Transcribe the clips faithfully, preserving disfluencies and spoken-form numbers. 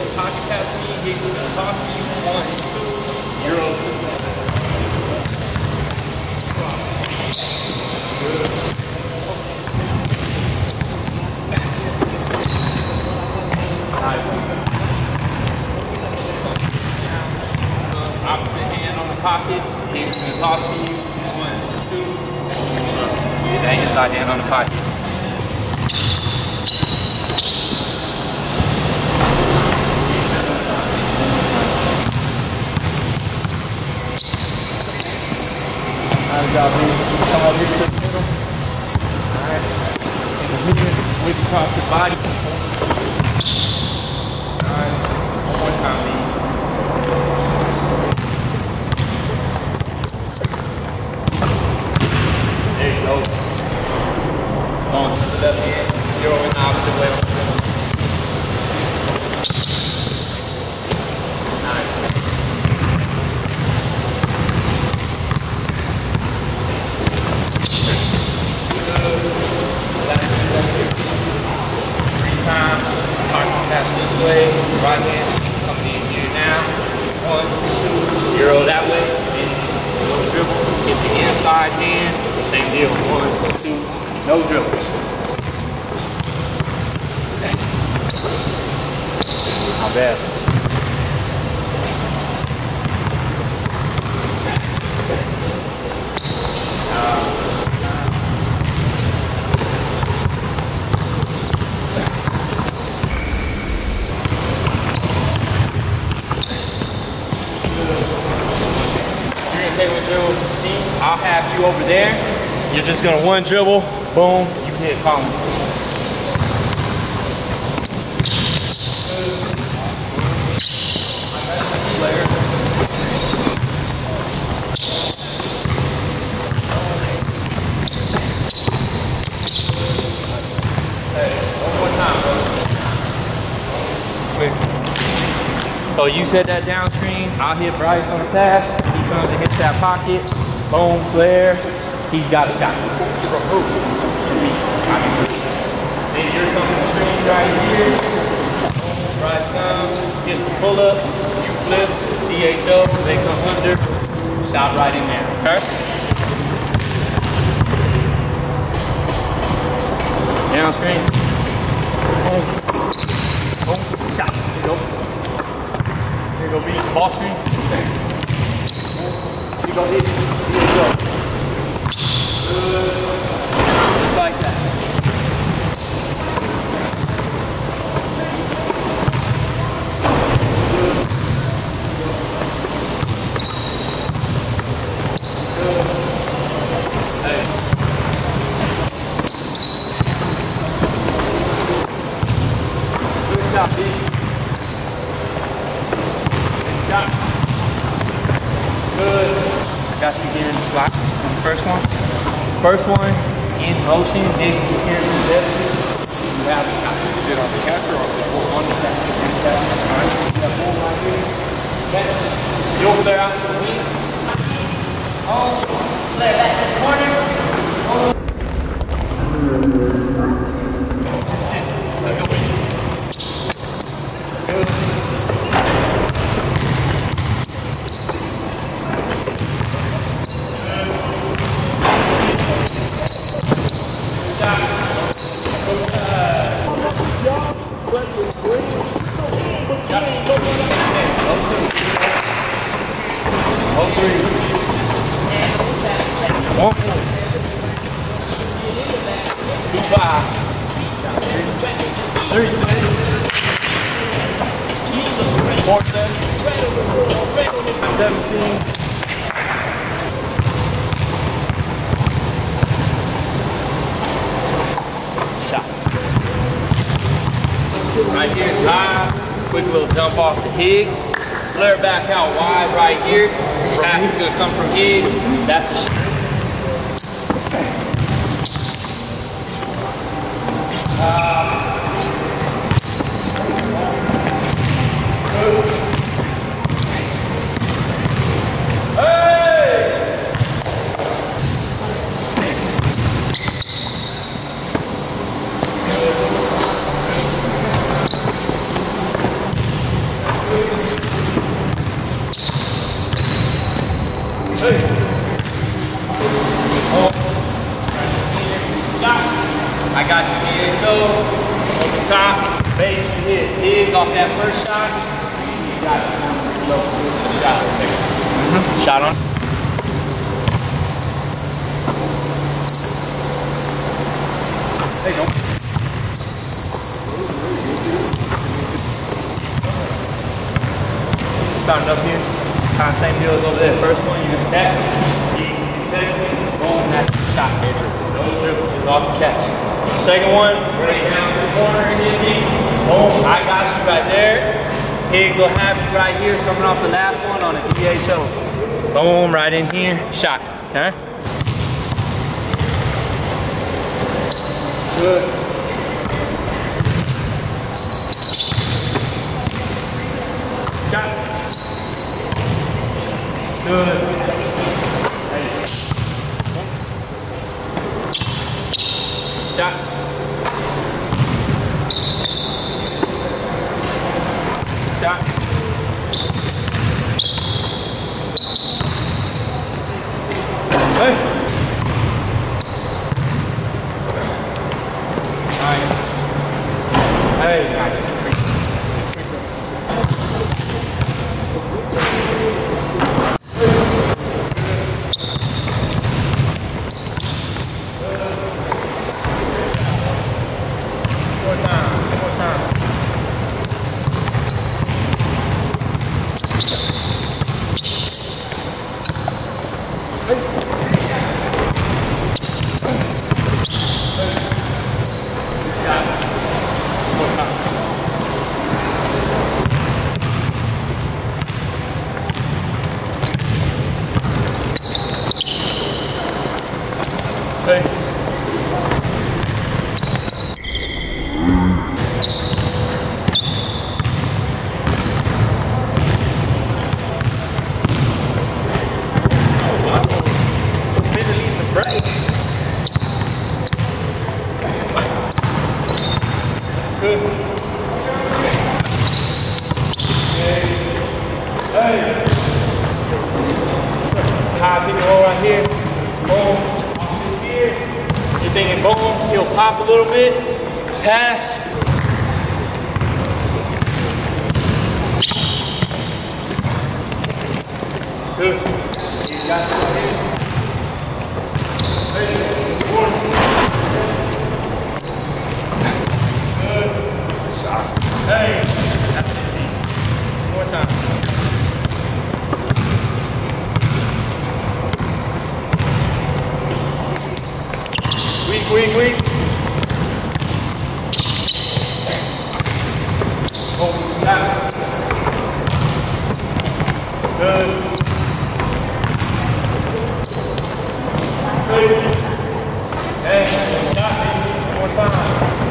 pocket pass to me. Higgs is gonna toss to you. One, two, euro. Opposite hand on the pocket. Higgs is gonna toss to you. One, two. Get that inside hand on the pocket. Nice job, man. Come over here to the middle. Alright. In the middle, whip across your body. Nice. One more time, man. There you go. Going to the left hand. Zero in the opposite way. Way, right hand coming in here now. One, euro that way, and no dribble. Get the inside hand, same deal. One, two, no dribble. Not bad. Uh, I'll have you over there. You're just gonna one dribble, boom, you hit column. Hey, one more time, bro. So you set that down screen, I'll hit Bryce on the pass. He comes and hits that pocket. Boom, flare, he's got a shot. From who? Me. Then here comes the screen right here. Bryce comes, gets the pull up, you flip, D H O, they come under, shot right in there, okay? Down screen. Boom. Boom, shot. Here you go. Here you go, B, ball screen. You go hit, here you go. Just like that. Hey. Good shot, B. Good shot. Good. Got you here in the slot on the first one. First one, in motion, Higgs is here to the left. You have the shot. Is it on the catcher or on the ball? On the catcher. Alright. You have ball right here. Okay. You'll flare out to the wing. Oh, flare back to the corner. Oh. That's it. Let's go. Good. One, two, five, three, six, four, seven, seventeen. Shot. Right here, drive. Quick little dump off to Higgs. Flare back out wide right here. Pass is gonna come from Higgs. That's the shot. Uh, sideline. You got it. Shot. Mm-hmm. Shot on. There you go. Starting up here. Kind of same deal as over there. First one, you're gonna catch. Testing. Boom. That's the shot. No dribble. Just off the catch. Second one, right down to the corner and hit me. Boom. I got you right there. Higgs will have you right here coming off the last one on a D H O. Boom. Right in here. Shot. Okay. Good. Shot. Good. Hey. Shot. Shot. Hey. Nice. Hey, nice. More time, more time. Hey. Benedick the break. Good. Hey. Hey. High pick and roll right here. Boom. You're thinking boom, he'll pop a little bit, pass. Good. You got it right here. Hey, good. Good. Shot. Hey, that's it. Two more times. Weak, weak, weak. Oh, shot. Good. Good. Hey, shot. One more time.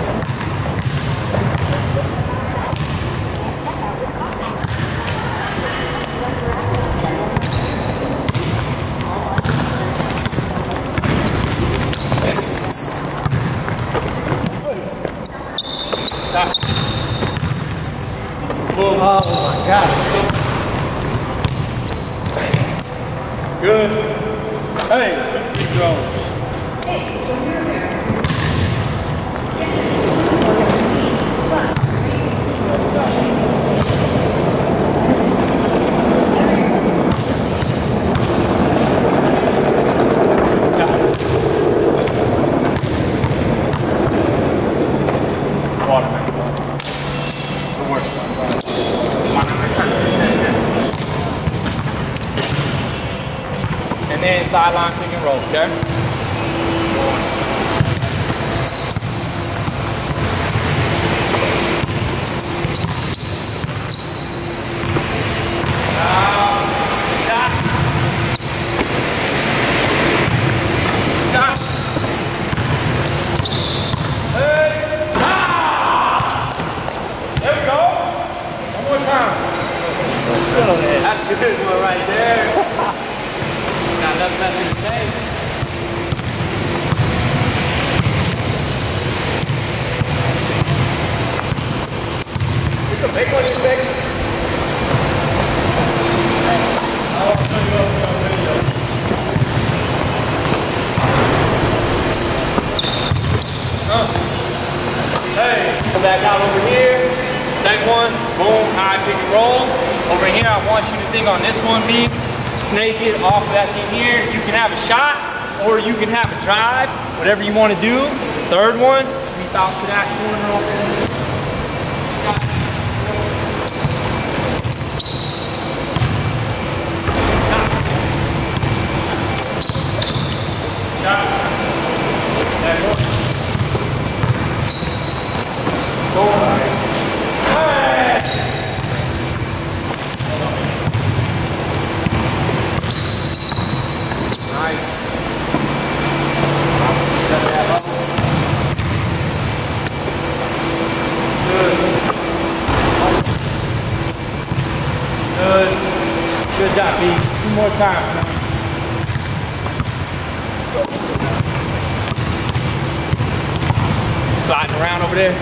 Oh my God. Good. Hey, two free throws. And then sideline pick and roll, okay? That's a good one right there. Got nothing left in the tank. You can make one of these things. Oh, I'll show you up on video. Huh. Hey, come back out over here. Second one. Boom, high pick and roll. Over here, I want you to think on this one, B. Snake it off of that thing here. You can have a shot or you can have a drive, whatever you want to do. Third one, sweep out to that corner over there. Shot. That one. Go. Good. Good job, B. Two more times. Sliding around over there.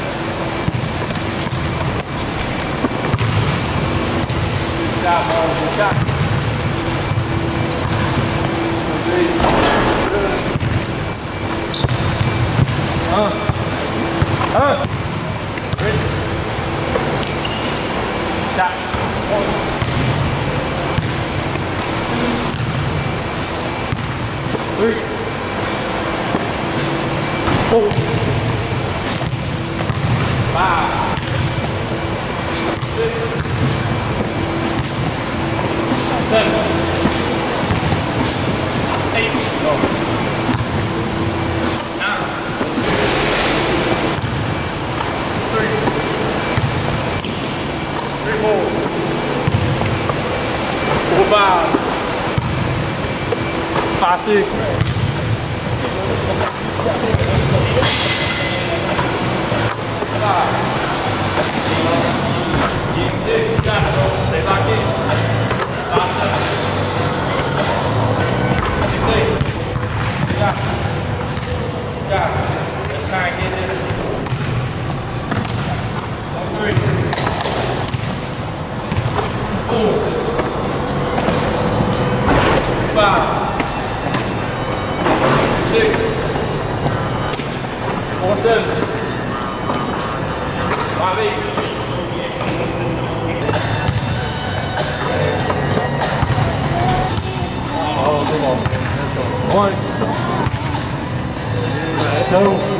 Good job, bro. Good shot. Good. Uh. Uh. Good. Shot. One. Three, four, five, six, seven, eight, nine, three, three, four, four, five. Five, six. Five. Six. You got it, bro. Stay locked in. Five, seven. Six, eight. You got it. You got it. Let's try and get this. One, three. Four. Five. Six, four, seven, five, eight, oh, come on, let's go. One, two,